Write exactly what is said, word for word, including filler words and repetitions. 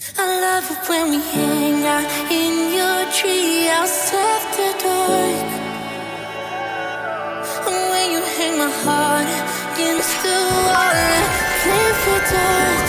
I love it when we hang out in your treehouse after dark. And when you hang my heart against the wall, play for dark.